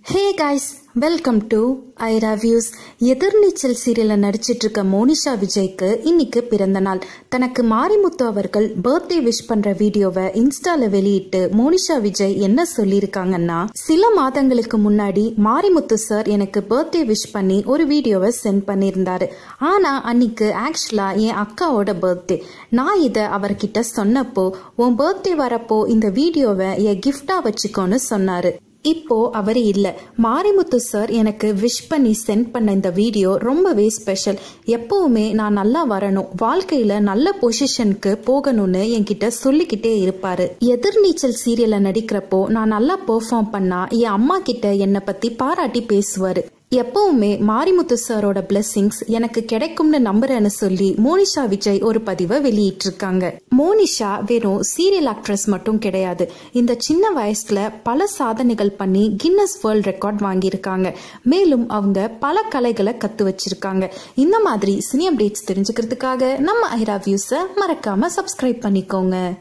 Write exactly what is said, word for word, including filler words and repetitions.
Hey guys, welcome to Aira views. Ethirneechal serial நடிச்சிட்டு இருக்க மோனிஷா விஜய்க்கு இன்னைக்கு பிறந்த நாள். தனக்கு மாரிமுத்து அவர்கள் பர்த்டே விஷ் பண்ற வீடியோவை இன்ஸ்டால வெளியிட்டு மோனிஷா விஜய் என்ன சொல்லியிருக்காங்கன்னா, சில மாதங்களுக்கு முன்னாடி மாரிமுத்து சார் எனக்கு பர்த்டே விஷ் பண்ணி ஒரு வீடியோவை சென்ட் பண்ணியிருந்தாரு. ஆனா அன்னைக்கு ஆக்சுவலா என் அக்காவோட பர்த்டே. நான் இதை அவர்கிட்ட சொன்னப்போ, உன் பர்த்டே வரப்போ இந்த வீடியோவை என் கிஃப்டா வச்சுக்கோன்னு சொன்னாரு. இப்போ அவரு இல்ல. மாரிமுத்து சார் எனக்கு விஷ் பண்ணி சென்ட் பண்ண இந்த வீடியோ ரொம்பவே ஸ்பெஷல். எப்பவுமே நான் நல்லா வரணும், வாழ்க்கையில நல்ல பொசிஷனுக்கு போகணும்னு என்கிட்ட சொல்லிக்கிட்டே இருப்பாரு. எதிர்நீச்சல் சீரியல்ல நடிக்கிறப்போ நான் நல்லா பெர்ஃபார்ம் பண்ணா என் அம்மா கிட்ட என்னை பத்தி பாராட்டி பேசுவாரு. எப்பவுமே மாரிமுத்து சாரோட பிளெஸிங்ஸ் எனக்கு கிடைக்கும்னு நம்புறேன்னு சொல்லி மோனிஷா விஜய் ஒரு பதிவை வெளியிட்டிருக்காங்க. மோனிஷா வெறும் சீரியல் ஆக்ட்ரஸ் மட்டும் கிடையாது. இந்த சின்ன வயசுல பல சாதனைகள் பண்ணி கின்னஸ் வேர்ல்ட் ரெக்கார்ட் வாங்கியிருக்காங்க. மேலும் அவங்க பல கலைகளை கத்து வச்சிருக்காங்க. இந்த மாதிரி சினி அப்டேட்ஸ் தெரிஞ்சுக்கிறதுக்காக நம்ம ஐரா வியூஸை மறக்காம சப்ஸ்கிரைப் பண்ணிக்கோங்க.